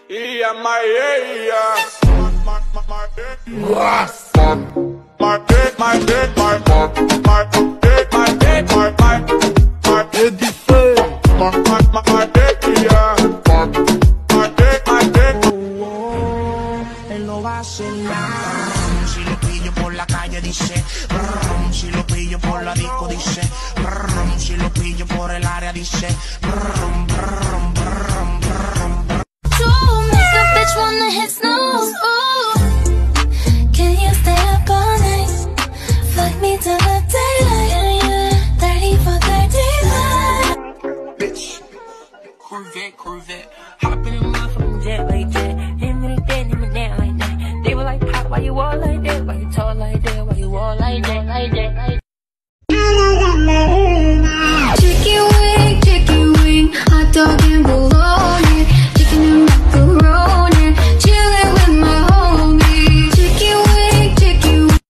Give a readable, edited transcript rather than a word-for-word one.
Yeah, my yeah. Él no va a hacer nada. Si lo pillo por la calle dice, si lo pillo por la disco dice, si lo pillo por el área dice,